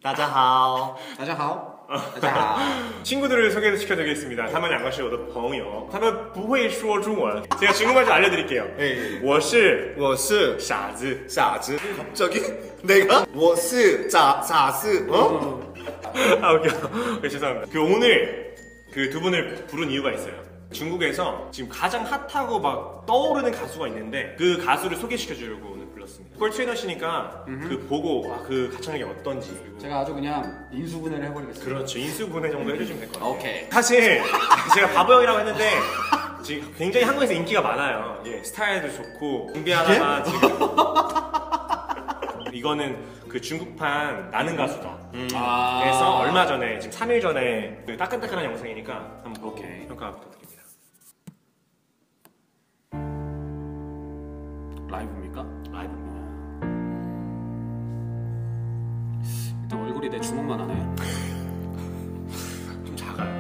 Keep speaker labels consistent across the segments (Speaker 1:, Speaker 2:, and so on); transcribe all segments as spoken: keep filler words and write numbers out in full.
Speaker 1: 大家好，
Speaker 2: 大家好，大家好。
Speaker 1: 친구들을 소개시켜드리겠습니다. 他们两个是我的朋友，他们不会说中文。제가 중국말 좀 알려드릴게요. 我是我是傻子傻子。
Speaker 2: 갑자기 내가 我是傻傻子 어?
Speaker 1: 아 웃겨. 네, 죄송합니다. 그 오늘 그 두 분을 부른 이유가 있어요. 중국에서 지금 가장 핫하고 막 떠오르는 가수가 있는데 그 가수를 소개시켜주려고 오늘 불렀습니다. 콜트레이너시니까 그 보고 아, 그 가창력이 어떤지
Speaker 2: 제가 아주 그냥 인수분해를 해버리겠습니다.
Speaker 1: 그렇죠. 인수분해 정도 해주시면 될 것 같아요.
Speaker 2: 오케이.
Speaker 1: 사실 제가 바보 형이라고 했는데 지금 굉장히 한국에서 인기가 많아요. 예, 스타일도 좋고 준비하다가 지금 이거는 그 중국판 나는 가수다. 음. 아 그래서 얼마 전에 지금 삼 일 전에 그 따끈따끈한 영상이니까 한번 오케이. 평가 부탁드립니다.
Speaker 2: 라이브입니까?
Speaker 1: 라이브입니다.
Speaker 2: 일단 얼굴이 내 주먹만 하네.
Speaker 1: 좀 작아요.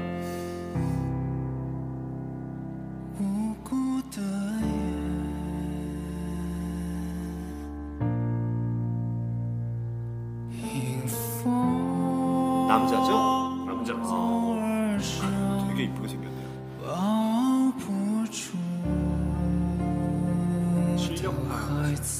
Speaker 1: 남자죠? 남자 맞습니다.
Speaker 2: 되게 이쁘게 생겼네요.
Speaker 1: 실력파.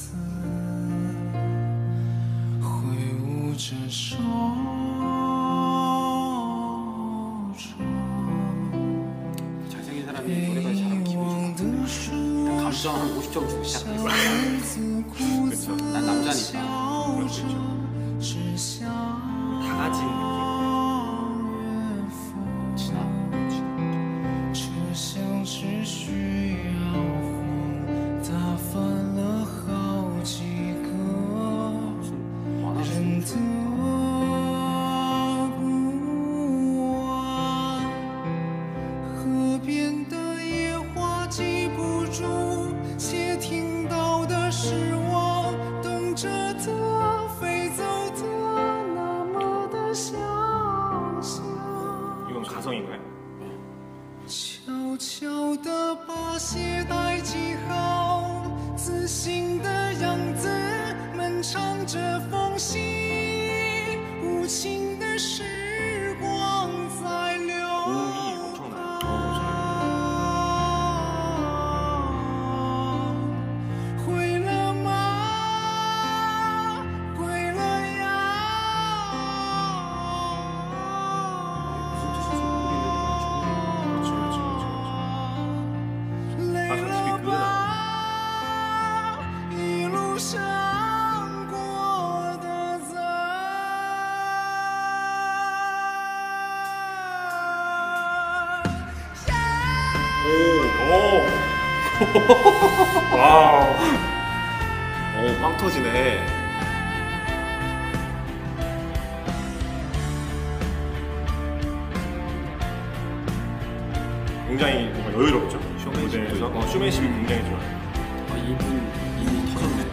Speaker 2: 잘생긴 사람이 노래까지 잘하면 기분이 좋던데 감정 한 오십 점 주고 시작해요.
Speaker 1: 그렇죠.
Speaker 2: 난 남자니까.
Speaker 1: 그럴 수 있죠. 다 가진 느낌.
Speaker 2: 진아. 무슨 원하시는
Speaker 1: 이건 가성인가요?
Speaker 3: 悄悄地把鞋带系好，自信的样子，漫长着缝隙，无情的时光在流。
Speaker 1: 고음이 엄청나요. 어,
Speaker 3: 回了吗？归了呀。
Speaker 2: 무슨 뜻인지 모르겠는데
Speaker 1: 그렇죠, 그렇죠, 그렇죠. 아, 솔직히 그거다.
Speaker 3: 一路上过的在。
Speaker 1: 오, 오, 와우,
Speaker 2: 오, 빵 터지네.
Speaker 1: 굉장히 뭔가 여유롭죠.
Speaker 2: 쇼맨십도
Speaker 1: 무대에서
Speaker 2: 있고.
Speaker 1: 어, 쇼맨십이 굉장히 좋아요.
Speaker 2: 아, 이분 이분 터졌네.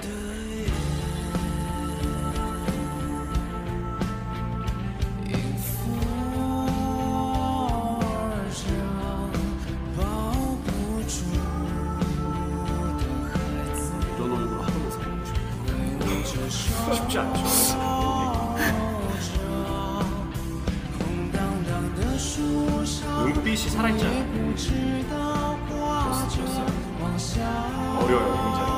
Speaker 2: 이런 얼굴 하면서 보고 싶어.
Speaker 1: 쉽지 않죠. 눈빛이 살아있잖아요.
Speaker 2: 였어요.
Speaker 1: 어려워요, 굉장히.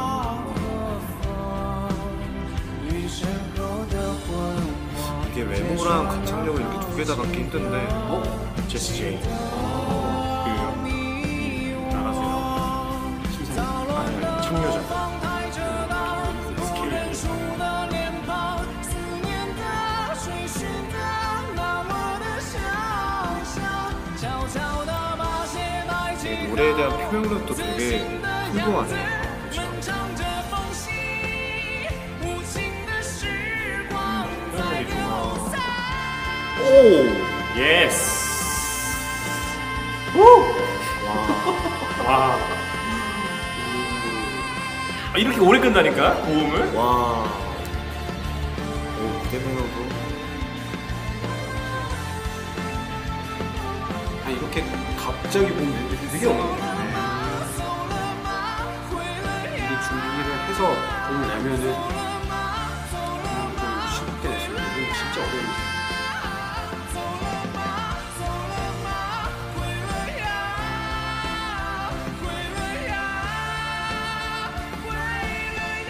Speaker 4: 이게 외모랑 가창력을 이렇게 두 개 다 갖기 힘든데
Speaker 1: 어? 제시 제이. 그 나가수요.
Speaker 2: 심사위.
Speaker 1: 아니, 청녀자.
Speaker 4: 노래에 대한 표현력도 되게 풍부하네.
Speaker 1: 표현력이 좋아. 오! 예스! 우! 와. 와. 아, 이렇게 오래 끈다니까? 고음을?
Speaker 4: 와. 오, 무대 매너도.
Speaker 2: 아 이렇게 갑자기 보면 되게 어려워요. 이게 준비를 해서 공을 내면은 좀 쉽게 됐어요. 이건 진짜 어려운
Speaker 3: 走了吗？走了吗？回了呀，回了呀，回了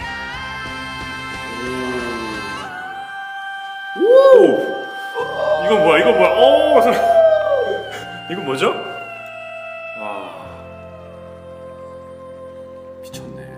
Speaker 3: 呀。
Speaker 1: 오! 이건 뭐야? 이건 뭐야? 오! 소리. 이건 뭐죠? 와.
Speaker 2: 미쳤네.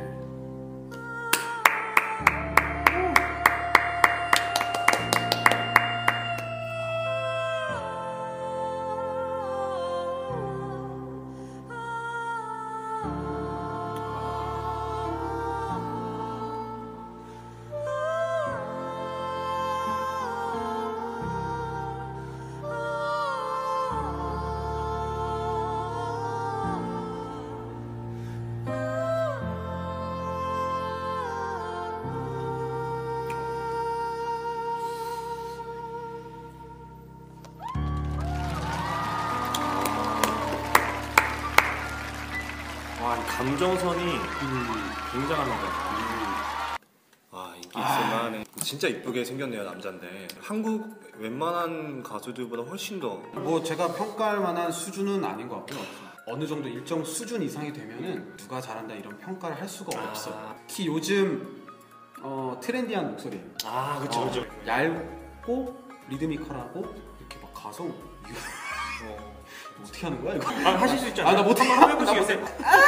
Speaker 1: 와, 이 감정선이 굉장한 것 같아요.
Speaker 4: 아 인기 있을만해. 진짜 이쁘게 생겼네요 남자인데. 한국 웬만한 가수들보다 훨씬 더.
Speaker 2: 뭐 제가 평가할 만한 수준은 아닌 것 같고요. 어느 정도 일정 수준 이상이 되면은 누가 잘한다 이런 평가를 할 수가 없어요. 특히 요즘 어, 트렌디한 목소리예요.
Speaker 1: 아, 그쵸, 그쵸.
Speaker 2: 어, 얇고 리드미컬하고 이렇게 막 가성
Speaker 1: 어.
Speaker 2: 어떻게 하는 거야 이거?
Speaker 1: 아, 하실 수 있잖아요.
Speaker 2: 아, 나 못해.
Speaker 1: 한번 해보시겠어요?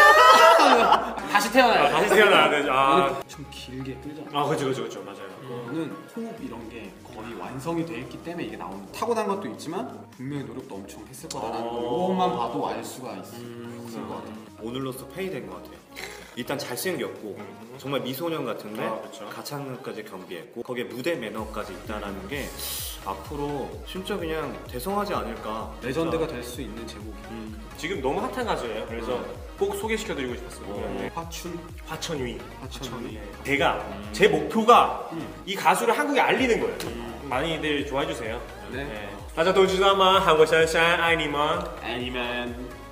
Speaker 2: 다시 태어나요.
Speaker 1: 아, 다시 태어나야 되죠. 아,
Speaker 2: 좀 길게 끌잖아.
Speaker 1: 아, 그쵸, 그쵸, 그쵸. 맞아요.
Speaker 2: 그거는 호흡 이런 게 거의 완성이 돼 있기 때문에 이게 나오는 타고난 것도 있지만 분명히 노력도 엄청 했을 거다라는 거 이것만 봐도 알 수가 있을 것 같아요.
Speaker 4: 오늘로써 페이 된 것 같아요. 일단 잘생겼고 정말 미소년 같은데
Speaker 1: 아, 그쵸.
Speaker 4: 가창력까지 겸비했고 거기에 무대 매너까지 있다라는 게 앞으로 진짜 그냥 대성하지 않을까.
Speaker 2: 레전드가 될 수 있는 제목이.
Speaker 1: 지금 너무 핫한 가수예요. 그래서 꼭 소개시켜드리고 싶었어요. 네.
Speaker 2: 화춘.
Speaker 1: 화천위.
Speaker 2: 화천위.
Speaker 1: 제가 제 목표가 이 가수를 한국에 알리는 거예요. 많이들 좋아해 주세요.
Speaker 2: 네.
Speaker 1: 大家都知道吗？韩国小小爱你们。
Speaker 2: 아니면